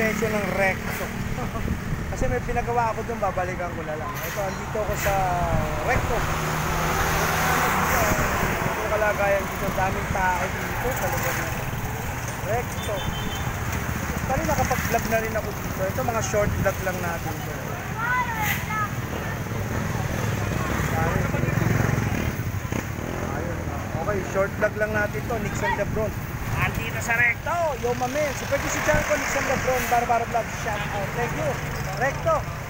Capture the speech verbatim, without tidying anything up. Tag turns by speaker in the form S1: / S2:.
S1: lisensya ng Recto. Kasi may pinagawa ako doon, babalikan ko na lang. Ito, andito ako sa Recto. Ito kalagayan dito, daming tao dito sa lugar na Recto. Kali nakapag-vlog na rin ako dito. Ito mga short vlog lang natin dito. Okay, short vlog lang natin to. Nixon Lebron. Andito sa Recto. Yo, mamen. Si Pwede si Janko, Nixon Lebron, Barbara Vlog. Shout out. Thank you. Recto.